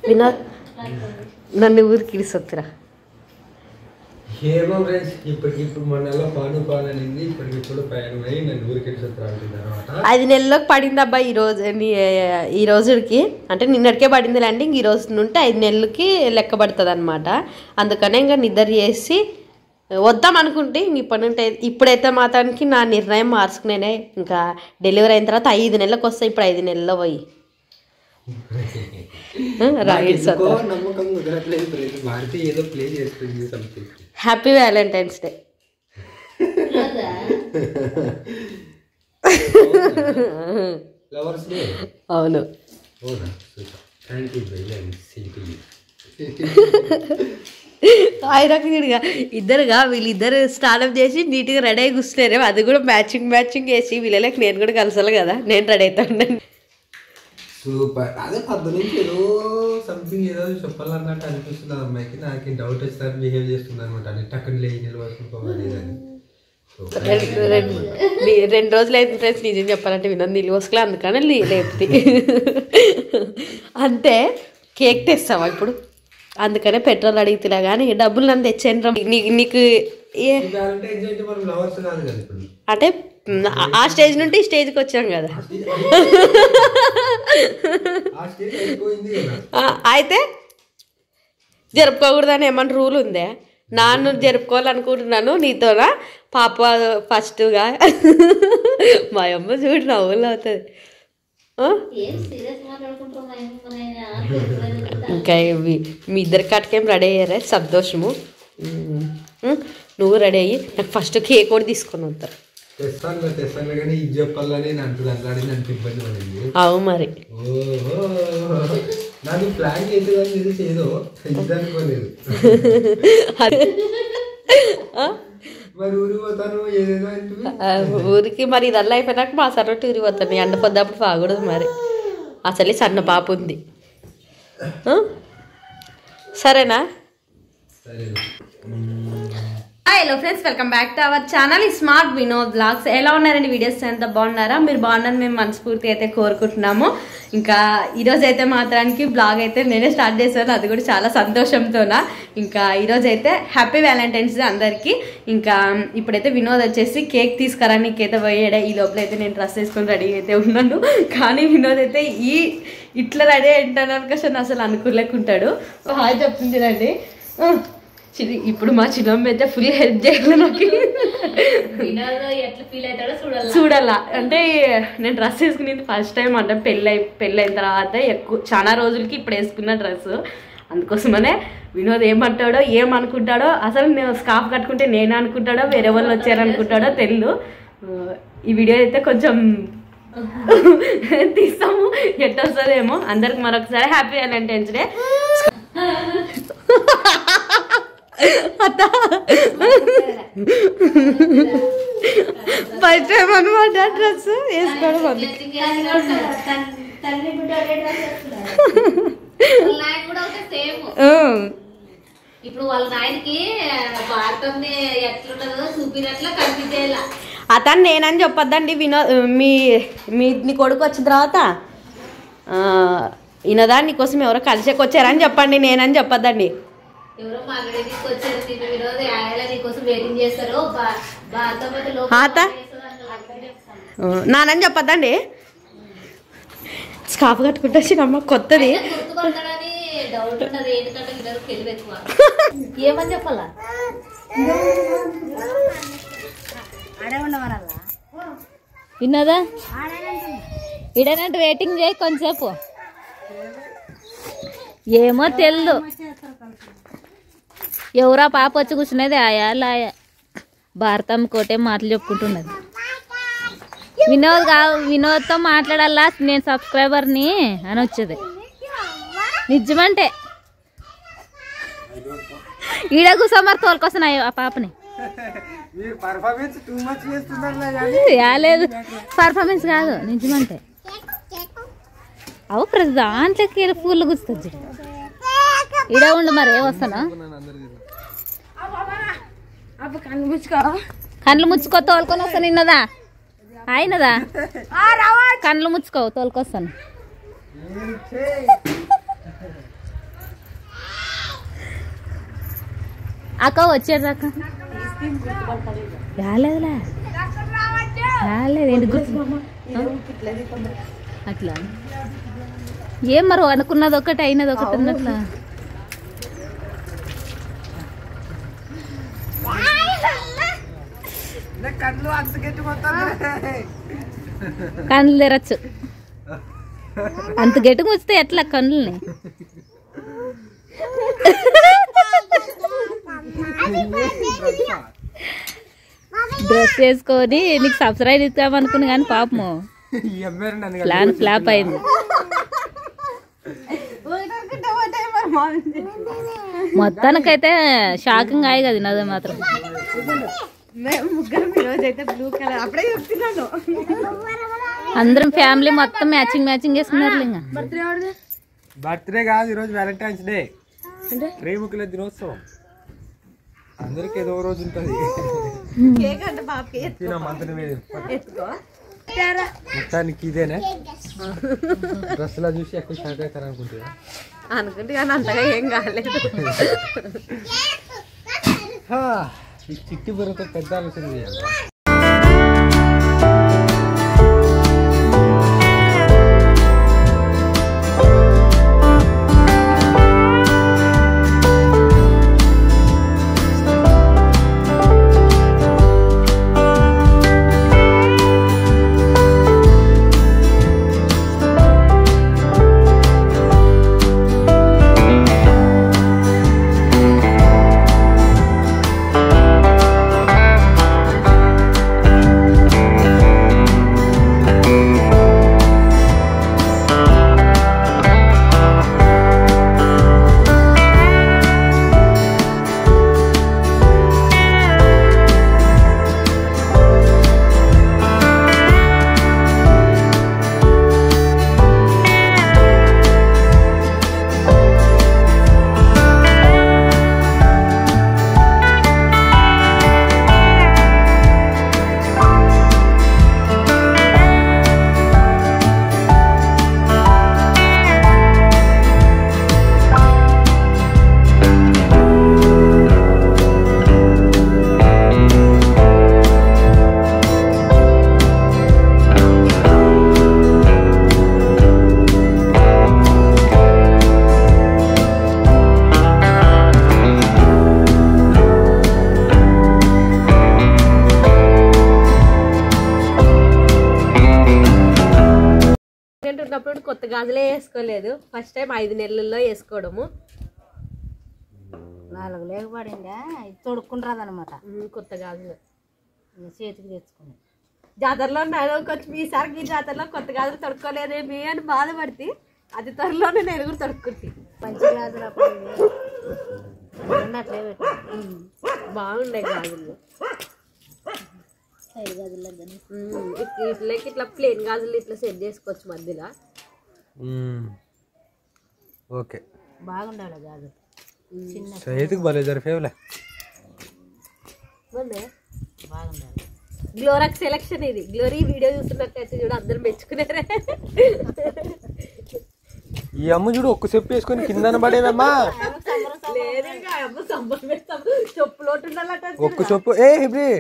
వినోద్ నన్ను ఊరికి ఇడిసొత్తురా. ఏమో ఫ్రెండ్స్, ఇప్పటికిప్పుడు మొన్నలో పానింది, ఇప్పటికిప్పుడు పైన నన్ను ఊరికి ఇడిసొత్తురా. 5 నెలలకు పడింది అబ్బా ఈ రోజుకి. అంటే నిన్నటికే పడింది లేండి. ఇంక ఈ రోజు నుండి 5 నెలలకి లెక్క పడుతుంది అనమాట. అందుకనే ఇంకా నిద్ర చేసి వద్దాం అనుకుంటే ఇంక ఇప్పుడైతే మాత్రానికి నా నిర్ణయం మార్చుకునేనే. ఇంకా డెలివరీ అయిన తర్వాత 5 నెలలకు వస్తాయి. ఇప్పుడు 5 నెలల్లో పోయి హ్యాపీ వ్యాలంటైన్స్ డే. అవును. ఆయనగా ఇద్దరుగా వీళ్ళిద్దరు స్నానం చేసి నీట్గా రెడీ అయి కూర్చున్నారు. అది కూడా మ్యాచింగ్ వేసి వీళ్ళకి నేను కూడా కలసాలి కదా, నేను రెడీ అవుతాను. సూపర్. అదే పద్దు నుంచి ఏదో సంథింగ్ ఏదో చెప్పాలన్నట్టు అనిపిస్తుంది అమ్మాయికి. నాకు డౌట్ వచ్చేసరికి బిహేవ్ చేస్తుంది అనమాట. టక్కని లేచి నిలబడుకోవాలి. 2 రోజులు అయితే ఫ్రెండ్స్ నిజం చెప్పాలంటే వినోద్ నీళ్ళు పోసుకోలే, అందుకని లేపుతి అంతే. కేక్ తెస్తావా ఇప్పుడు? అందుకనే పెట్రోల్ అడిగితే కానీ డబ్బులు నన్ను తెచ్చాను. నీకు అంటే ఆ స్టేజ్ నుండి ఈ స్టేజ్కి వచ్చాం కదా. అయితే జరుపుకోకూడదని ఏమన్నా రూల్ ఉందే? నాన్ను జరుపుకోవాలనుకుంటున్నాను నీతోనా పాప ఫస్ట్గా. మా అమ్మ చూడు నవ్వులు అవుతుంది. ఇంకా మీ ఇద్దరి కాటికేం రెడీ అయ్యారే, సంతోషము. నువ్వు రెడీ అయ్యి నాకు ఫస్ట్ కేక్ కూడా తీసుకొని వస్తారు. అవు మరి ఊరికి మరి ఇదల్లా అయిపోయినాక మా సర్వటి ఊరికి పోతాను. ఎండ పొద్దప్పుడు బాగూడదు మరి. అసలే సన్న పాప ఉంది. సరేనా? Hello friends, welcome back to our channel smart Vinod vlogs. ఎలా ఉన్నారండి? వీడియోస్ ఎంత బాగున్నారా? మీరు బాగున్నారని మేము మనస్ఫూర్తిగా అయితే కోరుకుంటున్నాము. ఇంకా ఈరోజు అయితే మాత్రానికి బ్లాగ్ అయితే నేనే స్టార్ట్ చేశాను, అది కూడా చాలా సంతోషంతోనా. ఇంకా ఈరోజు అయితే హ్యాపీ వ్యాలంటైన్స్ డే అందరికీ. ఇంకా ఇప్పుడైతే వినోద్ వచ్చేసి కేక్ తీసుకురా నీకైతే పోయాడే. ఈ లోపల అయితే నేను డ్రెస్ వేసుకొని రెడీ అయితే ఉన్నాను. కానీ వినోద్ అయితే ఇట్లా రెడీ అయింటాను కదా అసలు అనుకోలేకుంటాడు. హాయ్ చెప్తుందండి. ఇప్పుడు మా చిన్నమ్మ అయితే ఫుల్ హెల్ప్ చేయాలి నాకు. చూడాలా అంటే నేను డ్రెస్ వేసుకునేది ఫస్ట్ టైం అంటే పెళ్ళైన తర్వాత చాలా రోజులకి ఇప్పుడు వేసుకున్న డ్రెస్. అందుకోసమనే వినోద్ ఏమంటాడో ఏమనుకుంటాడో, అసలు నేను స్కార్ఫ్ కట్టుకుంటే నేను అనుకుంటాడో వేరే వాళ్ళు వచ్చారనుకుంటాడో తెలియదు. ఈ వీడియో అయితే కొంచెం తీస్తాము, ఎట్లా వస్తుందేమో. అందరికి మరొకసారి హ్యాపీ వ్యాలంటైన్స్ డే. అత్త ఫస్ట్ టైం అనమాట డ్రెస్ వేసుకోవడం. ఇప్పుడు వాళ్ళ నాయనకి ఎట్లుంటుందో చూపినట్లు కనిపించేయాల. అతను నేనని చెప్పొద్దండి. నీ కొడుకు వచ్చిన తర్వాత ఈయనదా నీకోసం ఎవరో కలిసేకి వచ్చారని చెప్పండి, నేనని చెప్పొద్దండి. ఎవరో మాట్లాడే తీసుకొచ్చారు, నిన్న వినోద్ ఆయన నీకోసం వెయిటింగ్ చేస్తారు. నానని చెప్పొద్దండి. స్కార్ఫ్ కట్టుకుంటే చిన్నమ్మ కొత్తది గుర్తుపడతాడని డౌట్ ఉన్నది. ఎందుకంటే వినోద్ తెలివి ఎక్కువ. ఏమని చెప్పాలా? విన్నదా ఇడనంటే వెయిటింగ్ చేయి కొంచెంసేపు. ఏమో తెల్దు, ఎవరా పాప వచ్చి కూర్చున్నది ఆయా లాయా భారతం కోటే మాటలు చెప్పుకుంటున్నది. వినోద్తో మాట్లాడాలా, నేను సబ్స్క్రైబర్ని అని వచ్చేది. నిజమంటే ఈడ కూర్చో మరి తోలుకొస్తున్నాయి ఆ పాపని. లేదు పర్ఫార్మెన్స్ కాదు, నిజమంటే అవు ప్రతి దాంట్లోకి ఫుల్ కూర్చొచ్చు. ఈడ ఉండు మరి ఏ వస్తానా. కండ్లు ముచ్చుకో తోలుకొని వస్తాను. నిన్నదా అయినదా కండ్లు ముచ్చుకో తోలుకొస్తాను. అక్క వచ్చాడు అక్క రాలేదులే రాలేదు ఏంటి గుర్తు అట్లా ఏం మరి అనుకున్నది ఒకటి అయినది ఒకటి ఉన్నట్లా కళ్ళు తెరచ్చు అంత గట్టిగా వస్తే ఎట్లా కళ్ళని డ్రెస్ వేసుకొని నీకు సబ్స్క్రైబ్ ఇస్తామనుకున్నా కానీ పాపము ప్లాన్ ఫ్లాప్ అయింది మొత్తానికైతే షాకింగ్ అయ్యి కదా నాది మాత్రం అందరం ఫ్యామిలీ మొత్తం మ్యాచింగ్ వేసుకున్నారు ఇంకా బర్త్డే కాదు ఈరోజు వ్యాలంటైన్స్ డే ప్రేమికుల దినోత్సవం అందరికి ఏదో రోజు ఉంటుంది మొత్తానికి ఇదేనా డ్రెస్సులా చూసి ఎక్కువ షాక్ అవుతారు అనుకుంటున్నా కానీ అంతగా ఏం కాలేదు ఈ చిట్టి బుర్రతో పెద్ద ఆలోచన చేయాలి ఉన్నప్పుడు కొత్త గాజులే వేసుకోలేదు ఫస్ట్ టైం 5 నెలల్లో వేసుకోవడము 4 లేకపోయిందా తొడుక్కుని రాదనమాట కొత్త గాజులు చేతికి తెచ్చుకుని జాతరలో కొంచెం ఈసారికి జాతరలో కొత్త గాజులు తొడుక్కోలేదేమి అని బాధపడితే అది త్వరలోనే నేను కూడా తొడుక్కుంటే మంచి గాజులు అప్పుడు అట్లే పెట్టి బాగుండే గాజులు ఇట్లా ప్లేన్ గాజులు ఇట్లా సెట్ చేసుకోవచ్చు మధ్యలో ఓకే బాగుండాలి గాజులు చేతికి భలే జరిపేవులే బాగుండాలి గ్లోరాక్ సెలక్షన్ ఇది గ్లోరీ వీడియో చూస్తున్నట్టయితే చూడ అందరు మెచ్చుకున్నారే ఈ అమ్మ చూడు ఒక్క చెప్పు వేసుకొని కిందన పడేవమ్మా చెప్పులోటు ఉండాలట ఒక్క చెప్పు ఏ హిబ్రి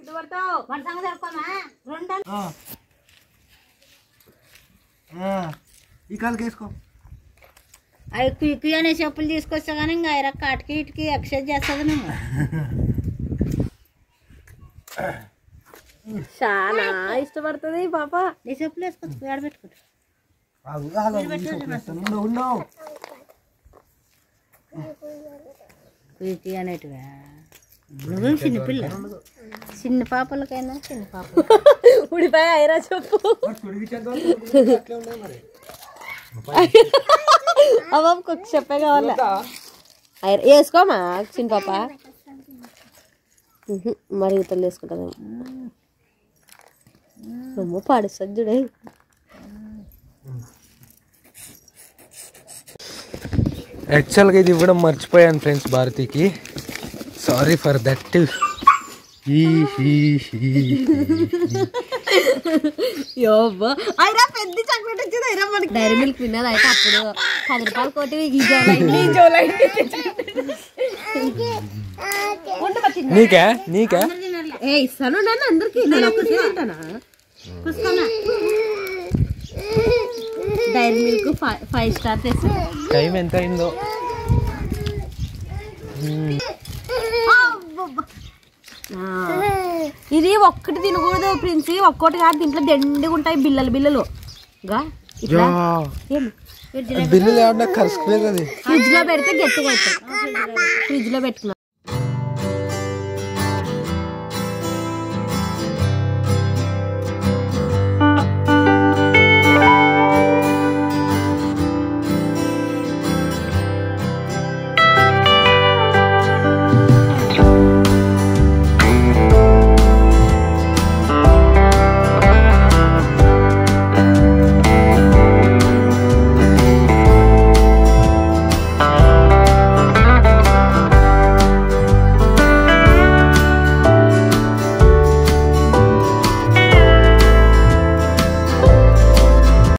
ఈ కాలుకి వేసుకో అవి క్విక్ అనే చెప్పులు తీసుకొస్తా కానీ ఇంకా ఐరా కాటికి ఇటుకి ఎక్సైజ్ చేస్తుంది నువ్వు చాలా ఇష్టపడుతుంది పాప నీ చెప్పులు వేసుకోవచ్చు ఆడబెట్టుకుంటా క్విక్ అనేటివా నువ్వు చిన్నపిల్ల చిన్న పాపలకైనా చిన్న పాప ఉడిపాయ ఐరా చెప్పు అవ్వకు చెప్పే కావాలా వేసుకోమా చిన్న పాప మరి ఇతలు వేసుకుంటాను రొమ్మ పాడుస్తుంది చూడే యాక్చువల్గా ఇది ఇవ్వడం మర్చిపోయాను ఫ్రెండ్స్ భారతికి సారీ ఫర్ దట్ పెద్ద చాక్లెట్ వచ్చింది ఐరా మనకి డైరీ మిల్క్ తిన్నది అయితే అప్పుడు 10 రూపాయలు కోటి నీకే నీకే ఇస్తాను నన్ను అందరికి నేను ఒకటి తింటానా డైరీ మిల్క్ 5 స్టార్ తెచ్చు. టైం ఎంత అయిందో? ఇది ఒక్కటి తినకూడదు ప్రిన్సి, ఒక్కటి కాదు దీంట్లో దండిగా ఉంటాయి బిల్లలు గా ఇట్లా. బిల్లు లేకుండా కలుసుకునేది. ఫ్రిడ్జ్ లో పెడితే గట్టిగా అవుతాయి. ఫ్రిడ్జ్ లో పెట్టుకున్నా